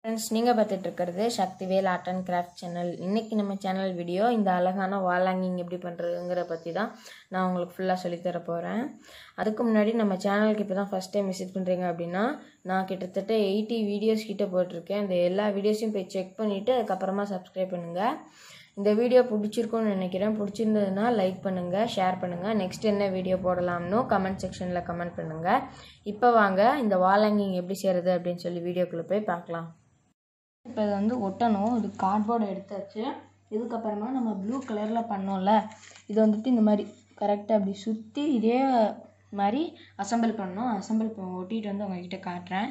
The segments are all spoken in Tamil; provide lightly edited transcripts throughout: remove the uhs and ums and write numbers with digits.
ஃப்ரெண்ட்ஸ், நீங்கள் பார்த்துட்டு இருக்கிறது Sakthivel art and craft channel. இன்றைக்கி நம்ம சேனல் வீடியோ இந்த அழகான வால் ஹேங்கிங் எப்படி பண்ணுறதுங்கிற பற்றி தான் நான் உங்களுக்கு ஃபுல்லாக சொல்லித்தர போகிறேன். அதுக்கு முன்னாடி நம்ம சேனலுக்கு இப்போ தான் ஃபஸ்ட் டைம் விசிட் பண்ணுறீங்க அப்படின்னா, நான் கிட்டத்தட்ட 80 வீடியோஸ் கிட்டே போட்டிருக்கேன். இந்த எல்லா வீடியோஸையும் போய் செக் பண்ணிவிட்டு அதுக்கப்புறமா சப்ஸ்கிரைப் பண்ணுங்கள். இந்த வீடியோ பிடிச்சிருக்கும்னு நினைக்கிறேன். பிடிச்சிருந்ததுன்னா லைக் பண்ணுங்கள், ஷேர் பண்ணுங்கள். நெக்ஸ்ட் என்ன வீடியோ போடலாம்னு கமெண்ட் செக்ஷனில் கமெண்ட் பண்ணுங்கள். இப்போ வாங்க இந்த வால் ஹேங்கிங் எப்படி செய்கிறது அப்படின்னு சொல்லி வீடியோக்குள்ளே போய் பார்க்கலாம். இப்போ இது வந்து ஒட்டணும். இது கார்ட்போர்டு எடுத்தாச்சு. இதுக்கப்புறமா நம்ம ப்ளூ கலரில் பண்ணோம்ல, இது வந்துட்டு இந்த மாதிரி கரெக்டாக அப்படி சுற்றி இதே மாதிரி அசம்பிள் பண்ணணும். அசம்பிள் ஒட்டிட்டு வந்து உங்கள்கிட்ட காட்டுறேன்.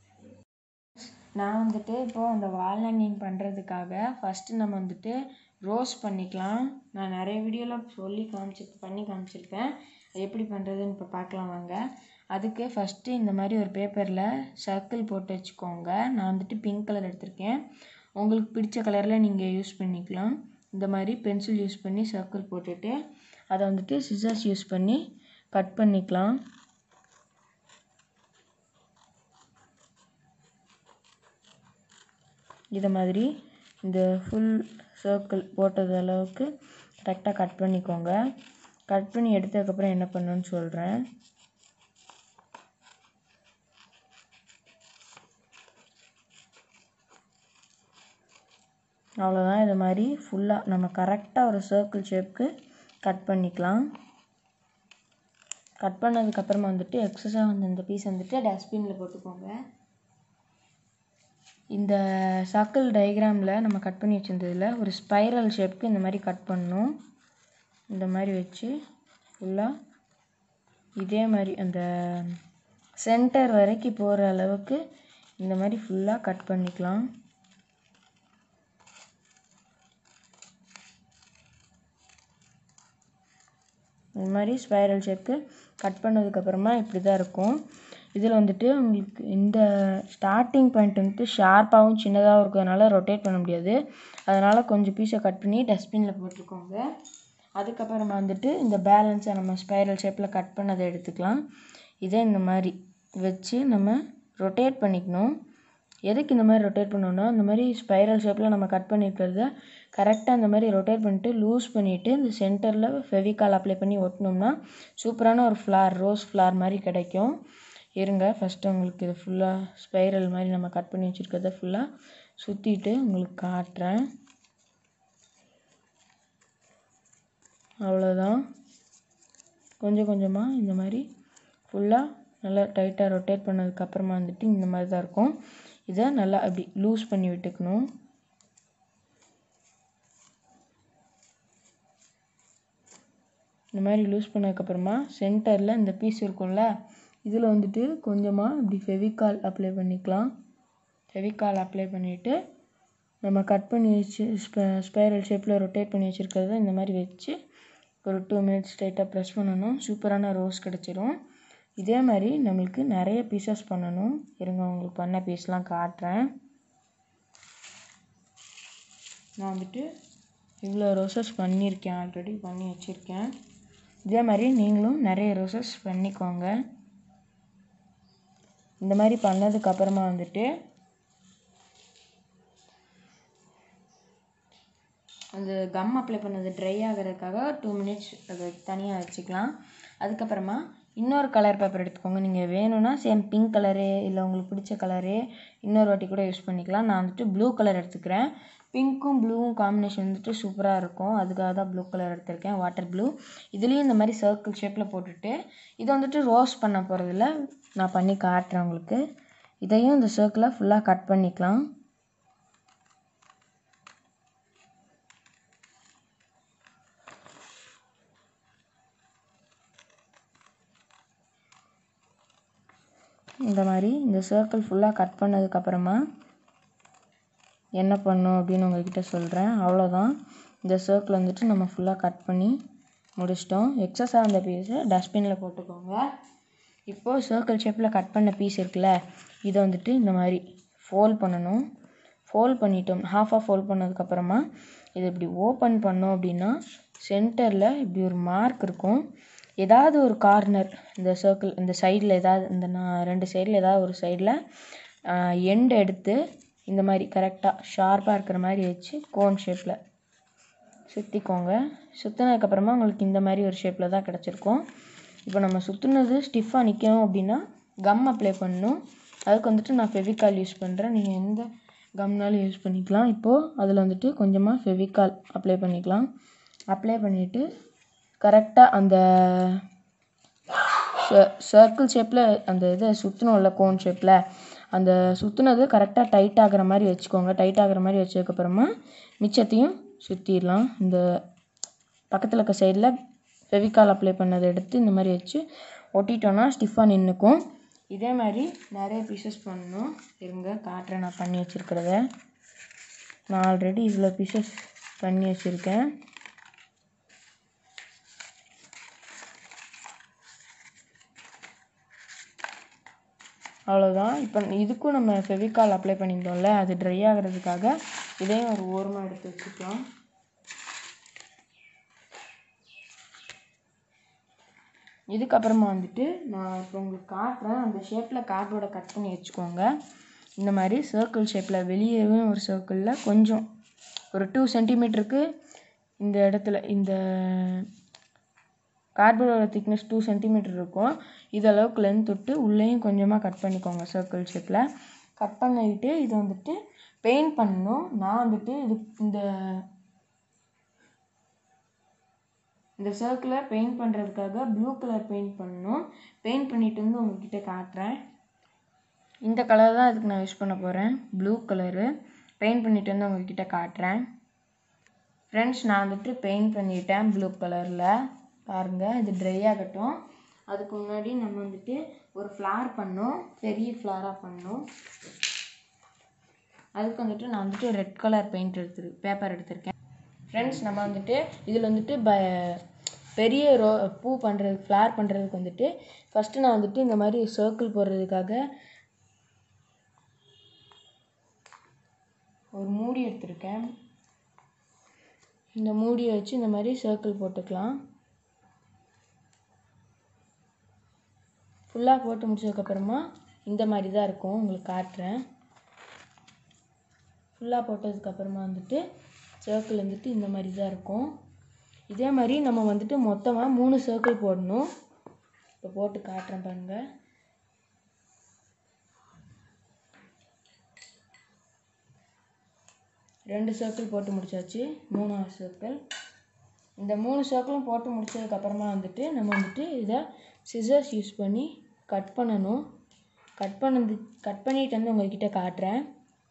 நான் வந்துட்டு இப்போது அந்த வால் ஹேங்கிங் பண்ணுறதுக்காக ஃபஸ்ட்டு நம்ம வந்துட்டு ரோஸ் பண்ணிக்கலாம். நான் நிறைய வீடியோவில் சொல்லி பண்ணி காமிச்சிருப்பேன். அது எப்படி பண்ணுறதுன்னு இப்போ பார்க்கலாம் வாங்க. அதுக்கு ஃபஸ்ட்டு இந்த மாதிரி ஒரு பேப்பரில் சர்க்கிள் போட்டு வச்சுக்கோங்க. நான் வந்துட்டு பிங்க் கலர் எடுத்திருக்கேன். உங்களுக்கு பிடிச்ச கலரில் நீங்கள் யூஸ் பண்ணிக்கலாம். இந்த மாதிரி பென்சில் யூஸ் பண்ணி சர்க்கிள் போட்டுட்டு அதை வந்துட்டு சிசர்ஸ் யூஸ் பண்ணி கட் பண்ணிக்கலாம். இதை மாதிரி இந்த ஃபுல் சர்க்கிள் போட்டது அளவுக்கு கரெக்டாக கட் பண்ணிக்கோங்க. கட் பண்ணி எடுத்ததுக்கப்புறம் என்ன பண்ணணுன்னு சொல்கிறேன். அவ்வளோதான். இது மாதிரி ஃபுல்லாக நம்ம கரெக்டாக ஒரு சர்க்கிள் ஷேப்புக்கு கட் பண்ணிக்கலாம். கட் பண்ணதுக்கப்புறமா வந்துட்டு எக்ஸஸாக வந்து இந்த பீஸ் வந்துட்டு டஸ்ட்பினில் போட்டுக்கோங்க. இந்த சர்க்கிள் டயக்ராமில் நம்ம கட் பண்ணி வச்சுருந்ததில் ஒரு ஸ்பைரல் ஷேப்புக்கு இந்த மாதிரி கட் பண்ணணும். இந்த மாதிரி வச்சு ஃபுல்லாக இதே மாதிரி அந்த சென்டர் வரைக்கும் போகிற அளவுக்கு இந்த மாதிரி ஃபுல்லாக கட் பண்ணிக்கலாம். இந்த மாதிரி ஸ்பைரல் ஷேப்புக்கு கட் பண்ணதுக்கப்புறமா இப்படி தான் இருக்கும். இதில் வந்துட்டு உங்களுக்கு இந்த ஸ்டார்டிங் பாயிண்ட் வந்துட்டு ஷார்ப்பாகவும் சின்னதாகவும் இருக்கிறதுனால ரொட்டேட் பண்ண முடியாது. அதனால் கொஞ்சம் பீஸை கட் பண்ணி டஸ்ட்பினில் போட்டுக்கோங்க. அதுக்கப்புறமா வந்துட்டு இந்த பேலன்ஸை நம்ம ஸ்பைரல் ஷேப்பில் கட் பண்ணதை எடுத்துக்கலாம். இதே இந்த மாதிரி வச்சு நம்ம ரொட்டேட் பண்ணிக்கணும். எதுக்கு இந்த மாதிரி ரொட்டேட் பண்ணோன்னா, இந்த மாதிரி ஸ்பைரல் ஷேப்பில் நம்ம கட் பண்ணியிருக்கிறத கரெக்டாக இந்த மாதிரி ரொட்டேட் பண்ணிவிட்டு லூஸ் பண்ணிவிட்டு இந்த சென்டரில் ஃபெவிகால் அப்ளை பண்ணி ஒட்டினோம்னா சூப்பரான ஒரு ஃப்ளார், ரோஸ் ஃப்ளார் மாதிரி கிடைக்கும். இருங்க, ஃபஸ்ட்டு உங்களுக்கு இது ஃபுல்லாக ஸ்பைரல் மாதிரி நம்ம கட் பண்ணி வச்சுருக்கிறத ஃபுல்லாக சுற்றிட்டு உங்களுக்கு காட்டுறேன். அவ்வளோதான். கொஞ்சம் கொஞ்சமாக இந்த மாதிரி ஃபுல்லாக நல்லா டைட்டாக ரொட்டேட் பண்ணதுக்கப்புறமா வந்துட்டு இந்த மாதிரி தான் இருக்கும். இதை நல்லா அப்படி லூஸ் பண்ணி விட்டுக்கணும். இந்த மாதிரி லூஸ் பண்ணதுக்கப்புறமா சென்டரில் இந்த பீஸ் இருக்கும்ல, இதில் வந்துட்டு கொஞ்சமாக இப்படி ஃபெவிகால் அப்ளை பண்ணிக்கலாம். ஃபெவிகால் அப்ளை பண்ணிவிட்டு நம்ம கட் பண்ணி வச்சு ஸ்பைரல் ஷேப்பில் ரொட்டேட் பண்ணி வச்சுருக்கிறத இந்த மாதிரி வச்சு ஒரு 2 மினிட்ஸ் ஸ்ட்ரைட்டாக ப்ரெஸ் பண்ணணும். சூப்பரான ரோஸ் கிடச்சிரும். இதே மாதிரி நம்மளுக்கு நிறைய பீசஸ் பண்ணணும். இருங்க, உங்களுக்கு பண்ண பீஸ்லாம் காட்டுறேன். நான் வந்துட்டு இவ்வளோ ரோசஸ் பண்ணியிருக்கேன், ஆல்ரெடி பண்ணி வச்சுருக்கேன். இதே மாதிரி நீங்களும் நிறைய ரோசஸ் பண்ணிக்கோங்க. இந்த மாதிரி பண்ணதுக்கப்புறமா வந்துட்டு அந்த கம் அப்ளை பண்ணது ட்ரை ஆகிறதுக்காக 2 மினிட்ஸ் அதை தனியாக வச்சுக்கலாம். அதுக்கப்புறமா இன்னொரு கலர் பேப்பர் எடுத்துக்கோங்க. நீங்கள் வேணும்னா சேம் பிங்க் கலரு இல்லை உங்களுக்கு பிடிச்ச கலரே இன்னொரு வாட்டி கூட யூஸ் பண்ணிக்கலாம். நான் வந்துட்டு ப்ளூ கலர் எடுத்துக்கிறேன். பிங்க்கும் ப்ளூவும் காம்பினேஷன் வந்துட்டு சூப்பராக இருக்கும். அதுக்காக தான் ப்ளூ கலர் எடுத்திருக்கேன், வாட்டர் ப்ளூ. இதுலேயும் இந்த மாதிரி சர்க்கிள் ஷேப்பில் போட்டுட்டு இதை வந்துட்டு ரோஸ் பண்ண போகிறதில்ல, நான் பண்ணி காட்டுறேன் உங்களுக்கு. இதையும் இந்த சர்க்கிளை ஃபுல்லாக கட் பண்ணிக்கலாம். இந்த மாதிரி இந்த சர்க்கிள் ஃபுல்லாக கட் பண்ணதுக்கப்புறமா என்ன பண்ணணும் அப்படின்னு உங்கள்கிட்ட சொல்கிறேன். அவ்வளோதான். இந்த சர்க்கிள் வந்துட்டு நம்ம ஃபுல்லாக கட் பண்ணி முடிச்சிட்டோம். எக்ஸஸாக அந்த பீஸை டஸ்ட்பினில் போட்டுக்கோங்க. இப்போது சர்க்கிள் ஷேப்பில் கட் பண்ண பீஸ் இருக்குல்ல, இதை வந்துட்டு இந்த மாதிரி ஃபோல்ட் பண்ணணும். ஃபோல்ட் பண்ணிட்டோம். ஹாஃபாக ஃபோல்ட் பண்ணதுக்கப்புறமா இதை இப்படி ஓப்பன் பண்ணோம் அப்படின்னா சென்டரில் இப்படி ஒரு மார்க் இருக்கும். ஏதாவது ஒரு கார்னர் இந்த சர்க்கிள் இந்த சைடில் ஏதாவது இந்த 2 சைடில் ஏதாவது ஒரு சைடில் எண்ட் எடுத்து இந்த மாதிரி கரெக்டாக ஷார்ப்பாக இருக்கிற மாதிரி வச்சு கோன் ஷேப்பில் சுற்றிக்கோங்க. சுற்றினதுக்கப்புறமா உங்களுக்கு இந்த மாதிரி ஒரு ஷேப்பில் தான் கிடச்சிருக்கும். இப்போ நம்ம சுற்றுனது ஸ்டிஃபாக நிற்கணும் அப்படின்னா கம் அப்ளை பண்ணணும். அதுக்கு வந்துட்டு நான் ஃபெவிகால் யூஸ் பண்ணுறேன். நீங்கள் எந்த கம்னாலும் யூஸ் பண்ணிக்கலாம். இப்போது அதில் வந்துட்டு கொஞ்சமாக ஃபெவிகால் அப்ளை பண்ணிக்கலாம். அப்ளை பண்ணிவிட்டு கரெக்டாக அந்த சர்க்கிள் ஷேப்பில் அந்த இதை சுற்றணும்ல கோன் ஷேப்பில், அந்த சுற்றுனது கரெக்டாக டைட் ஆகிற மாதிரி வச்சுக்கோங்க. டைட் ஆகிற மாதிரி வச்சதுக்கப்புறமா மிச்சத்தையும் சுற்றிடலாம். இந்த பக்கத்தில் இருக்க சைடில் ஃபெவிகால் அப்ளை பண்ணதை எடுத்து இந்த மாதிரி வச்சு ஒட்டிட்டோன்னா ஸ்டிஃபாக நின்றுக்கும். இதே மாதிரி நிறைய பீசஸ் பண்ணணும். இருங்க காட்டுறேன் நான் பண்ணி வச்சுருக்கிறத. நான் ஆல்ரெடி இவ்வளோ பீசஸ் பண்ணி வச்சுருக்கேன். அவ்வளோதான். இப்போ இதுக்கும் நம்ம ஃபெவிகால் அப்ளை பண்ணியிருந்தோம்ல, அது ட்ரை ஆகிறதுக்காக இதையும் ஒரு ஓரமாக எடுத்து வச்சுக்கலாம். இதுக்கப்புறமா வந்துட்டு நான் இப்போ உங்களுக்கு காட்டுறேன். அந்த ஷேப்பில் கார்ட்போர்டை கட் பண்ணி வச்சுக்கோங்க. இந்த மாதிரி சர்க்கிள் ஷேப்பில் வெளியேவும் ஒரு சர்க்கிளில் கொஞ்சம் ஒரு 2 சென்டிமீட்டருக்கு இந்த இடத்துல இந்த கார்ட்போர்டோட திக்னஸ் 2 சென்டிமீட்டர் இருக்கும். இதளவுக்கு லென்த் விட்டு உள்ளேயும் கொஞ்சமாக கட் பண்ணிக்கோங்க. சர்க்கிள் ஷேப்பில் கட் பண்ணிக்கிட்டு இதை வந்துட்டு பெயிண்ட் பண்ணணும். நான் வந்துட்டு இந்த சர்க்கிளை பெயிண்ட் பண்ணுறதுக்காக ப்ளூ கலர் பெயிண்ட் பண்ணணும். பெயிண்ட் பண்ணிட்டு வந்து உங்கள்கிட்ட காட்டுறேன். இந்த கலர் தான் இதுக்கு நான் யூஸ் பண்ண போகிறேன், ப்ளூ கலரு. பெயிண்ட் பண்ணிட்டு வந்து உங்கள்கிட்ட காட்டுறேன். ஃப்ரெண்ட்ஸ், நான் வந்துட்டு பெயிண்ட் பண்ணிட்டேன் ப்ளூ கலரில். பாருங்கள், இது ட்ரை ஆகட்டும். அதுக்கு முன்னாடி நம்ம வந்துட்டு ஒரு ஃப்ளார் பண்ணோம், பெரிய ஃப்ளாராக பண்ணோம். அதுக்கு வந்துட்டு நான் வந்துட்டு ரெட் கலர் பெயிண்ட் பேப்பர் எடுத்திருக்கேன். ஃப்ரெண்ட்ஸ், நம்ம வந்துட்டு இதில் வந்துட்டு பெரிய பூ பண்ணுறதுக்கு ஃப்ளார் பண்ணுறதுக்கு வந்துட்டு ஃபஸ்ட்டு நான் வந்துட்டு இந்த மாதிரி சர்க்கிள் போடுறதுக்காக ஒரு மூடி எடுத்திருக்கேன். இந்த மூடியை வச்சு இந்த மாதிரி சர்க்கிள் போட்டுக்கலாம். ஃபுல்லாக போட்டு முடிச்சதுக்கப்புறமா இந்த மாதிரி தான் இருக்கும், உங்களுக்கு காட்டுறேன். ஃபுல்லாக போட்டதுக்கப்புறமா வந்துட்டு சர்க்கிள் வந்துட்டு இந்த மாதிரி தான் இருக்கும். இதே மாதிரி நம்ம வந்துட்டு மொத்தமாக 3 சர்க்கிள் போடணும். இப்போ போட்டு காட்டுறேன் பாருங்கள். ரெண்டு சர்க்கிள் போட்டு முடிச்சாச்சு. 3ஆவது சர்க்கிள். இந்த 3 சர்க்கிளும் போட்டு முடிச்சதுக்கப்புறமா வந்துட்டு நம்ம வந்துட்டு இதை சிசர்ஸ் யூஸ் பண்ணி கட் பண்ணணும். கட் பண்ணிட்டு வந்து உங்கள்கிட்ட காட்டுறேன்.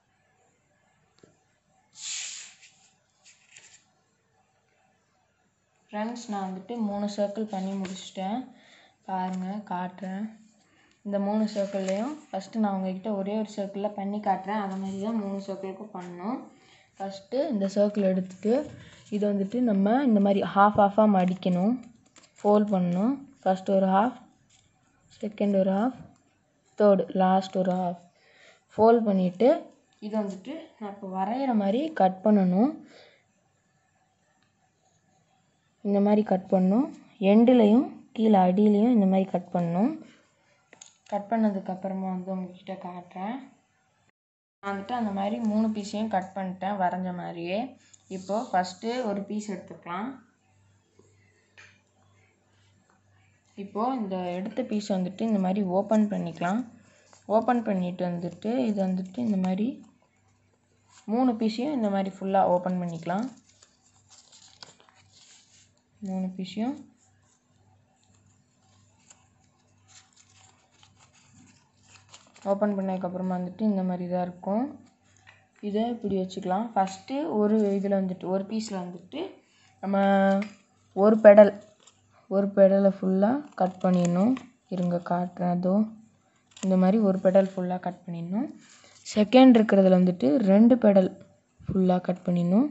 ஃப்ரெண்ட்ஸ், நான் வந்துட்டு 3 சர்க்கிள் பண்ணி முடிச்சிட்டேன். பாருங்கள், காட்டுறேன். இந்த 3 சர்க்கிள்லேயும் ஃபஸ்ட்டு நான் உங்கள்கிட்ட ஒரே ஒரு சர்க்கிளில் பண்ணி காட்டுறேன். அதை மாதிரி தான் 3 சர்க்கிளுக்கும் பண்ணணும். ஃபஸ்ட்டு இந்த சர்க்கிள் எடுத்துகிட்டு இதை வந்துட்டு நம்ம இந்த மாதிரி ஹாஃபாக மடிக்கணும், ஃபோல்ட் பண்ணணும். ஃபஸ்ட் ஒரு ஹாஃப், செகண்ட் ஒரு ஹாஃப், தேர்டு லாஸ்ட் ஒரு ஹாஃப் ஃபோல்ட் பண்ணிவிட்டு இதை வந்துட்டு நான் இப்போ வரைகிற மாதிரி கட் பண்ணணும். இந்த மாதிரி கட் பண்ணணும். எண்டுலேயும் கீழே அடியிலையும் இந்த மாதிரி கட் பண்ணணும். கட் பண்ணதுக்கப்புறமா வந்து உங்கள்கிட்ட காட்டுறேன். நான் வந்துட்டு அந்த மாதிரி 3 பீஸையும் கட் பண்ணிட்டேன் வரைஞ்ச மாதிரியே. இப்போது ஃபஸ்ட்டு ஒரு பீஸ் எடுத்துக்கலாம். இப்போது இந்த எடுத்த பீஸ் வந்துட்டு இந்த மாதிரி ஓப்பன் பண்ணிக்கலாம். ஓப்பன் பண்ணிவிட்டு வந்துட்டு இது வந்துட்டு இந்த மாதிரி 3 பீஸையும் இந்த மாதிரி ஃபுல்லாக ஓப்பன் பண்ணிக்கலாம். 3 பீஸையும் ஓப்பன் பண்ணதுக்கப்புறமா வந்துட்டு இந்த மாதிரி தான் இருக்கும். இதை இப்படி வச்சுக்கலாம். ஃபஸ்ட்டு ஒரு இதில் வந்துட்டு ஒரு பீஸில் வந்துட்டு நம்ம ஒரு பெடலை ஃபுல்லாக கட் பண்ணிடணும். இருங்க காட்டுறேன். அதோ இந்த மாதிரி ஒரு பெடல் ஃபுல்லாக கட் பண்ணிடணும். செகண்ட் இருக்கிறதுல வந்துட்டு 2 பெடல் ஃபுல்லாக கட் பண்ணிடணும்.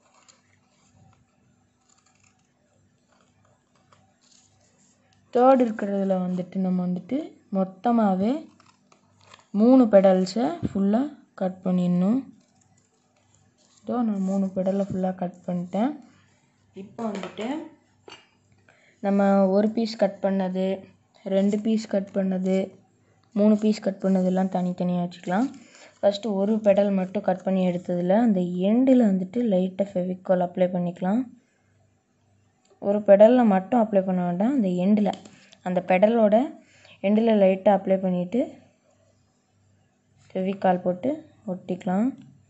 தேர்ட் இருக்கிறதுல வந்துட்டு நம்ம வந்துட்டு மொத்தமாகவே 3 பெடல்ஸை ஃபுல்லாக கட் பண்ணிடணும். இதோ நான் 3 பெடலை ஃபுல்லாக கட் பண்ணிட்டேன். இப்போ வந்துட்டு நம்ம ஒரு பீஸ் கட் பண்ணது, 2 பீஸ் கட் பண்ணது, 3 பீஸ் கட் பண்ணதெல்லாம் தனித்தனியாக வச்சுக்கலாம். ஃபஸ்ட்டு ஒரு பெடல் மட்டும் கட் பண்ணி எடுத்ததில் அந்த எண்டில் வந்துட்டு லைட்டாக ஃபெவிகால் அப்ளை பண்ணிக்கலாம். ஒரு பெடலில் மட்டும் அப்ளை பண்ண வேண்டாம், அந்த எண்டில், அந்த பெடலோட எண்டில் லைட்டாக அப்ளை பண்ணிவிட்டு ஃபெவிகால் போட்டு ஒட்டிக்கலாம்.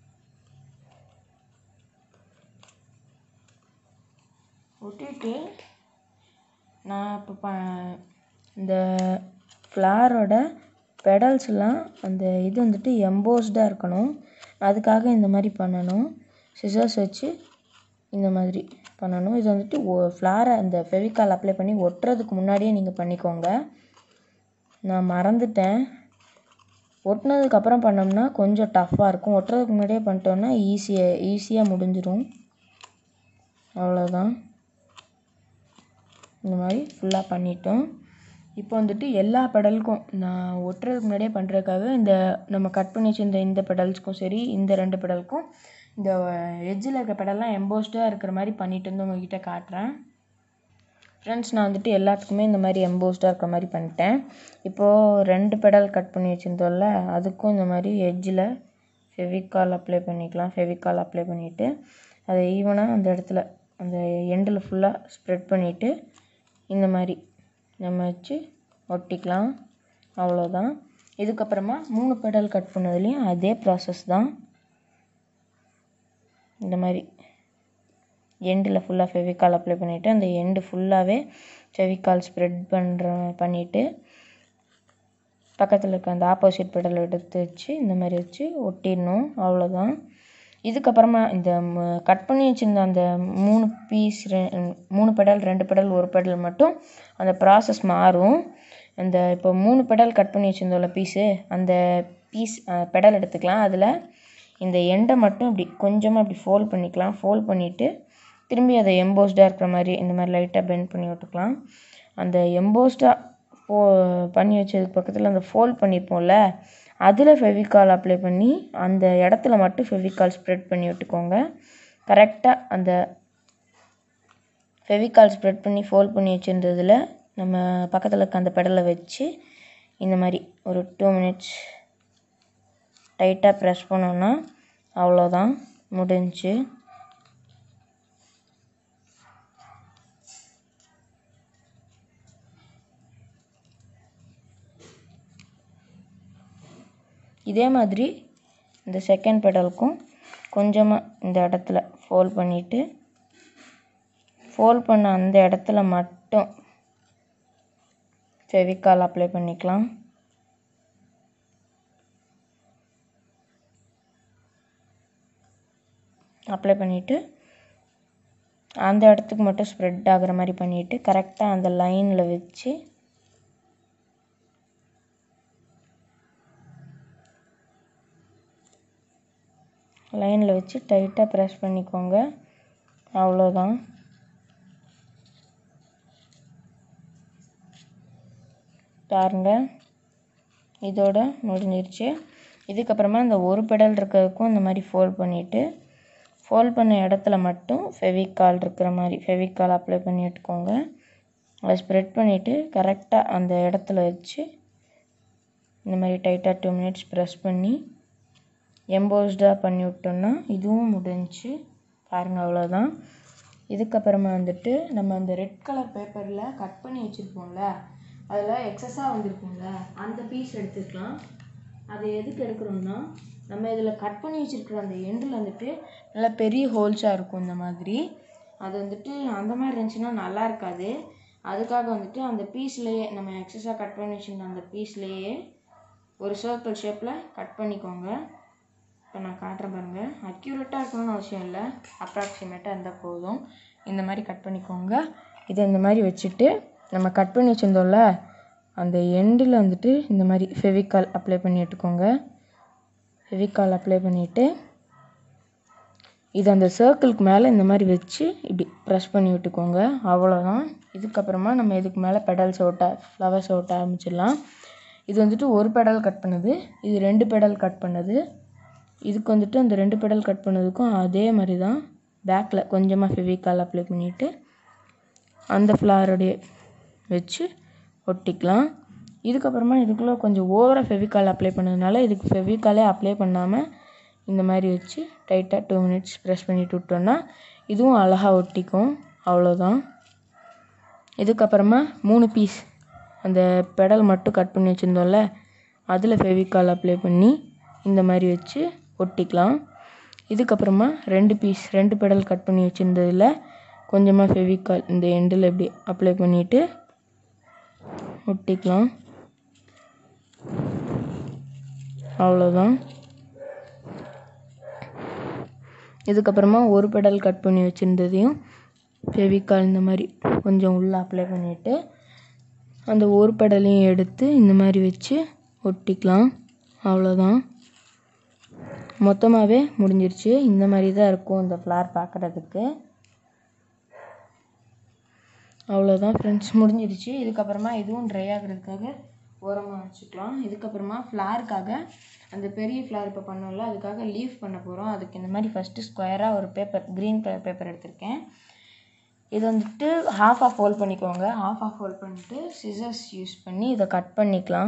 ஒட்டிட்டு நான் இப்போ இந்த ஃப்ளாரோட பெடல்ஸ்லாம் அந்த இது வந்துட்டு எம்போஸ்டாக இருக்கணும். அதுக்காக இந்த மாதிரி பண்ணணும். சிசர்ஸ் வச்சு இந்த மாதிரி பண்ணணும். இது வந்துட்டு ஃப்ளாரை அந்த ஃபெவிகால் அப்ளை பண்ணி ஒட்டுறதுக்கு முன்னாடியே நீங்கள் பண்ணிக்கோங்க. நான் மறந்துட்டேன். ஒட்டினதுக்கப்புறம் பண்ணோம்னா கொஞ்சம் டஃப்பாக இருக்கும். ஒட்டுறதுக்கு முன்னாடியே பண்ணிட்டோம்னா ஈஸியாக முடிஞ்சிடும். அவ்வளோதான். இந்த மாதிரி ஃபுல்லாக பண்ணிட்டோம். இப்போ வந்துட்டு எல்லா பெடலுக்கும் நான் ஒட்டுறதுக்கு முன்னாடியே பண்ணுறதுக்காக இந்த நம்ம கட் பண்ணி வச்சுருந்த இந்த பெடல்ஸ்க்கும் சரி, இந்த 2 பெடலுக்கும் இந்த எட்ஜில் இருக்க பெடல்லாம் எம்போஸ்டாக இருக்கிற மாதிரி பண்ணிட்டு வந்து உங்கள்கிட்ட காட்டுறேன். ஃப்ரெண்ட்ஸ், நான் வந்துட்டு எல்லாத்துக்குமே இந்த மாதிரி எம்போஸ்டாக இருக்கிற மாதிரி பண்ணிட்டேன். இப்போது 2 பெடல் கட் பண்ணி வச்சுருந்தோம்ல, அதுக்கும் இந்த மாதிரி எட்ஜில் ஃபெவிகால் அப்ளை பண்ணிக்கலாம். ஃபெவிகால் அப்ளை பண்ணிவிட்டு அதை ஈவனாக அந்த இடத்துல அந்த எண்டில் ஃபுல்லாக ஸ்ப்ரெட் பண்ணிவிட்டு இந்த மாதிரி நம்ம வச்சு ஒட்டிக்கலாம். அவ்வளோதான். இதுக்கப்புறமா 3 பெடல் கட் பண்ணதுலேயும் அதே ப்ராசஸ் தான். இந்த மாதிரி எண்டில் ஃபுல்லாக ஃபெவிகால் அப்ளை பண்ணிவிட்டு அந்த எண்டு ஃபுல்லாகவே ஃபெவிகால் ஸ்ப்ரெட் பண்ணிவிட்டு பக்கத்தில் இருக்க அந்த ஆப்போசிட் பெடல் எடுத்து வச்சு இந்த மாதிரி வச்சு ஒட்டிடணும். அவ்வளோதான். இதுக்கப்புறமா இந்த கட் பண்ணி வச்சுருந்த அந்த 3 பீஸ் 3 பெடல் 2 பெடல் 1 பெடல் மட்டும் அந்த ப்ராசஸ் மாறும். அந்த இப்போ 3 பெடல் கட் பண்ணி வச்சுருந்தோம்ல பீஸு, அந்த பீஸ் பெடல் எடுத்துக்கலாம். அதில் இந்த எண்டை மட்டும் இப்படி கொஞ்சமாக இப்படி ஃபோல்ட் பண்ணிக்கலாம். ஃபோல்ட் பண்ணிவிட்டு திரும்பி அதை எம்போஸ்டாக இருக்கிற மாதிரி இந்த மாதிரி லைட்டாக பெண்ட் பண்ணி விட்டுக்கலாம். அந்த எம்போஸ்டாக பண்ணி வச்சதுக்கு பக்கத்தில் அந்த ஃபோல்ட் பண்ணியிருப்போம்ல, அதில் ஃபெவிகால் அப்ளை பண்ணி அந்த இடத்துல மட்டும் ஃபெவிகால் ஸ்ப்ரெட் பண்ணி விட்டுக்கோங்க. கரெக்டாக அந்த ஃபெவிகால் ஸ்ப்ரெட் பண்ணி ஃபோல்ட் பண்ணி வச்சுருந்ததில் நம்ம பக்கத்தில் இருக்க அந்த பெடலை வச்சு இந்த மாதிரி ஒரு 2 மினிட்ஸ் டைட்டாக ப்ரெஸ் பண்ணோன்னா அவ்வளோதான், முடிஞ்சு. இதே மாதிரி இந்த செகண்ட் பெடலுக்கும் கொஞ்சமாக இந்த இடத்துல ஃபோல்ட் பண்ணிவிட்டு ஃபோல்ட் பண்ண அந்த இடத்துல மட்டும் ஃபெவிகால் அப்ளை பண்ணிக்கலாம். அப்ளை பண்ணிவிட்டு அந்த இடத்துக்கு மட்டும் ஸ்ப்ரெட் ஆகிற மாதிரி பண்ணிவிட்டு கரெக்டாக அந்த லைனில் வச்சு டைட்டாக ப்ரெஸ் பண்ணிக்கோங்க. அவ்வளோதான். பாருங்க, இதோட முடிஞ்சிருச்சு. இதுக்கப்புறமா இந்த ஒரு பெடல் இருக்கிறதுக்கும் இந்த மாதிரி ஃபோல்ட் பண்ணிவிட்டு ஃபோல்ட் பண்ண இடத்துல மட்டும் ஃபெவிகால் இருக்கிற மாதிரி ஃபெவிகால் அப்ளை பண்ணி விட்டுக்கோங்க. அதை ஸ்ப்ரெட் பண்ணிவிட்டு கரெக்டாக அந்த இடத்துல வச்சு இந்த மாதிரி டைட்டாக 2 மினிட்ஸ் ப்ரெஸ் பண்ணி எம்போஸ்டாக பண்ணி விட்டோம்னா இதுவும் முடிஞ்சு. பாருங்கள், அவ்வளோதான். இதுக்கப்புறமா வந்துட்டு நம்ம அந்த ரெட் கலர் பேப்பரில் கட் பண்ணி வச்சுருப்போம்ல, அதில் எக்ஸஸாக வந்திருக்கும்ல, அந்த பீஸ் எடுத்துக்கலாம். அது எதுக்கு எடுக்கிறோம்னா, நம்ம இதில் கட் பண்ணி வச்சுருக்கிற அந்த எண்டில் வந்துட்டு நல்லா பெரிய ஹோல்ஸாக இருக்கும். இந்த மாதிரி அது வந்துட்டு அந்த மாதிரி இருந்துச்சுன்னா நல்லா இருக்காது. அதுக்காக வந்துட்டு அந்த பீஸ்லேயே நம்ம எக்ஸஸாக கட் பண்ணி வச்சுருந்த அந்த பீஸ்லேயே ஒரு சர்க்கிள் ஷேப்பில் கட் பண்ணிக்கோங்க. இப்போ நான் காட்டுறேன் பாருங்கள். அக்யூரேட்டாக இருக்கணும்னு அவசியம் இல்லை, அப்ராக்சிமேட்டாக இருந்தால் போதும். இந்த மாதிரி கட் பண்ணிக்கோங்க. இதை இந்த மாதிரி வச்சுட்டு நம்ம கட் பண்ணி வச்சுருந்தோம்ல, அந்த எண்டில் வந்துட்டு இந்த மாதிரி ஃபெவிகால் அப்ளை பண்ணி விட்டுக்கோங்க. ஃபெவிகால் அப்ளை பண்ணிவிட்டு இது அந்த சர்க்கிளுக்கு மேலே இந்த மாதிரி வச்சு இப்படி ப்ரெஸ் பண்ணி விட்டுக்கோங்க. அவ்வளோதான். இதுக்கப்புறமா நம்ம இதுக்கு மேலே பெடல்ஸ் ஓட்ட ஃப்ளவர்ஸ் ஓட்ட ஆரம்பிச்சிடலாம். இது வந்துட்டு ஒரு பெடல் கட் பண்ணது, இது 2 பெடல் கட் பண்ணது. இதுக்கு வந்துட்டு அந்த 2 பெடல் கட் பண்ணதுக்கும் அதே மாதிரி தான் பேக்கில் கொஞ்சமாக ஃபெவிகால் அப்ளை பண்ணிவிட்டு அந்த ஃப்ளவரோடைய வச்சு ஒட்டிக்கலாம். இதுக்கப்புறமா இதுக்குள்ளே கொஞ்சம் ஓவராக ஃபெவிகால் அப்ளை பண்ணதுனால இதுக்கு ஃபெவிகாலே அப்ளை பண்ணாமல் இந்த மாதிரி வச்சு டைட்டாக 2 மினிட்ஸ் ப்ரெஸ் பண்ணிட்டு விட்டோன்னா இதுவும் அழகாக ஒட்டிக்கும். அவ்வளோதான். இதுக்கப்புறமா 3 பீஸ் அந்த பெடல் மட்டும் கட் பண்ணி வச்சுருந்தோம்ல அதில் ஃபெவிகால் அப்ளை பண்ணி இந்த மாதிரி வச்சு ஒட்டிக்கலாம். இதுக்கப்புறமா 2 பெடல் கட் பண்ணி வச்சுருந்ததில் கொஞ்சமாக ஃபெவிகால் இந்த எண்டில் இப்படி அப்ளை பண்ணிவிட்டு ஒட்டிக்கலாம். அவ்வளோதான். இதுக்கப்புறமா 1 பெடல் கட் பண்ணி வச்சுருந்ததையும் ஃபெவிகால் இந்த மாதிரி கொஞ்சம் உள்ளே அப்ளை பண்ணிவிட்டு அந்த 1 பெடலையும் எடுத்து இந்த மாதிரி வச்சு ஒட்டிக்கலாம். அவ்வளோதான். மொத்தமாகவே முடிஞ்சிருச்சு. இந்த மாதிரி தான் இருக்கும் இந்த ஃப்ளார் பார்க்குறதுக்கு. அவ்வளோதான் ஃப்ரெண்ட்ஸ், முடிஞ்சிருச்சு. இதுக்கப்புறமா இதுவும் ட்ரை ஆகிறதுக்காக ஓரமாக வச்சுக்கலாம். இதுக்கப்புறமா ஃப்ளாருக்காக அந்த பெரிய ஃப்ளார் இப்போ பண்ணோம்ல அதுக்காக லீஃப் பண்ண போகிறோம். அதுக்கு இந்த மாதிரி ஃபஸ்ட்டு ஸ்கொயராக ஒரு பேப்பர் க்ரீன் கலர் பேப்பர் எடுத்திருக்கேன். இது வந்துட்டு ஹாஃபாக ஃபோல்ட் பண்ணிக்கோங்க. ஹாஃபாக ஃபோல்ட் பண்ணிவிட்டு சிசர்ஸ் யூஸ் பண்ணி இதை கட் பண்ணிக்கலாம்.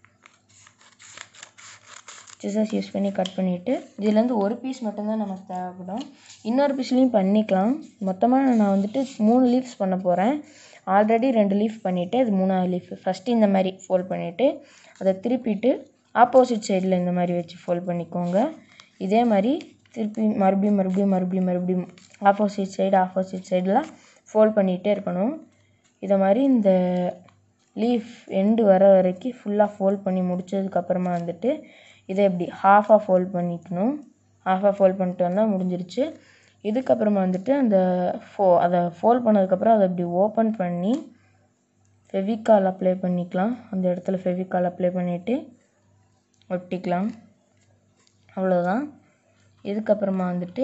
சிசர்ஸ் யூஸ் பண்ணி கட் பண்ணிவிட்டு இதுலேருந்து ஒரு பீஸ் மட்டும்தான் நமக்கு தேவைப்படும். இன்னொரு பீஸ்லேயும் பண்ணிக்கலாம். மொத்தமாக நான் வந்துட்டு 3 லீஃப்ஸ் பண்ண போகிறேன். ஆல்ரெடி 2 லீஃப் பண்ணிவிட்டு இது 3ஆவது லீஃப். ஃபஸ்ட்டு இந்த மாதிரி ஃபோல்ட் பண்ணிவிட்டு அதை திருப்பிட்டு ஆப்போசிட் சைடில் இந்த மாதிரி வச்சு ஃபோல்ட் பண்ணிக்கோங்க. இதே மாதிரி திருப்பி மறுபடியும் ஆப்போசிட் சைடில் ஃபோல்ட் பண்ணிகிட்டே இருக்கணும். இதை மாதிரி இந்த லீஃப் எண்டு வர வரைக்கும் ஃபுல்லாக ஃபோல்ட் பண்ணி முடித்ததுக்கப்புறமா வந்துட்டு இதை இப்படி ஹாஃபாக ஃபோல்ட் பண்ணிக்கணும். ஹாஃபாக ஃபோல்ட் பண்ணிட்டு வந்தால் முடிஞ்சிருச்சு. இதுக்கப்புறமா வந்துட்டு அதை ஃபோல்ட் பண்ணதுக்கப்புறம் அதை இப்படி ஓப்பன் பண்ணி ஃபெவிகால் அப்ளை பண்ணிக்கலாம். அந்த இடத்துல ஃபெவிகால் அப்ளை பண்ணிவிட்டு ஒட்டிக்கலாம். அவ்வளோதான். இதுக்கப்புறமா வந்துட்டு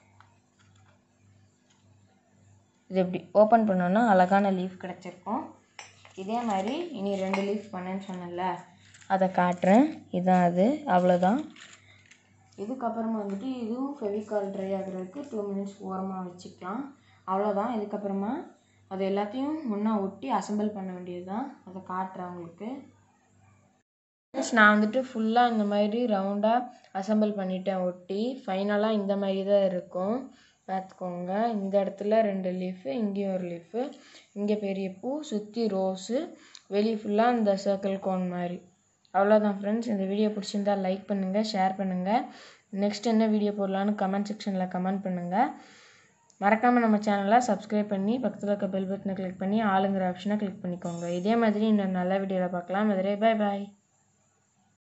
இது இப்படி ஓப்பன் பண்ணோன்னா அழகான லீஃப் கிடச்சிருக்கும். இதே மாதிரி இனி 2 லீஃப் பண்ணேன்னு சொன்னேன்ல அதை காட்டுறேன். இதுதான் அது. அவ்வளோதான். இதுக்கப்புறமா வந்துட்டு இதுவும் ஃபெவிகால் ட்ரை ஆகிறதுக்கு 2 மினிட்ஸ் ஓரமாக வச்சுக்கலாம். அவ்வளோதான். இதுக்கப்புறமா அது எல்லாத்தையும் ஒன்றா ஒட்டி அசெம்பிள் பண்ண வேண்டியது தான். அதை காட்டுறேன் உங்களுக்கு. நான் வந்துட்டு ஃபுல்லாக இந்த மாதிரி ரவுண்டாக அசெம்பிள் பண்ணிட்டேன் ஒட்டி. ஃபைனலாக இந்த மாதிரி தான் இருக்கும். பார்த்துக்கோங்க. இந்த இடத்துல 2 லீஃபு, இங்கேயும் ஒரு லீஃபு, இங்கே பெரிய பூ, சுற்றி ரோஸு, வெளியே ஃபுல்லாக இந்த சர்க்கிள் கோன் மாதிரி. அவ்வளோதான் ஃப்ரெண்ட்ஸ். இந்த வீடியோ பிடிச்சிருந்தால் லைக் பண்ணுங்கள், ஷேர் பண்ணுங்கள். நெக்ஸ்ட் என்ன வீடியோ போடலான்னு கமெண்ட் செக்ஷனில் கமெண்ட் பண்ணுங்கள். மறக்காமல் நம்ம சேனலை சப்ஸ்கிரைப் பண்ணி பக்கத்தில் இருக்க பெல் பட்டனை கிளிக் பண்ணி ஆளுங்கிற ஆப்ஷனை கிளிக் பண்ணிக்கோங்க. இதே மாதிரி இன்னொரு நல்ல வீடியோவில் பார்க்கலாம். பாய் பாய்.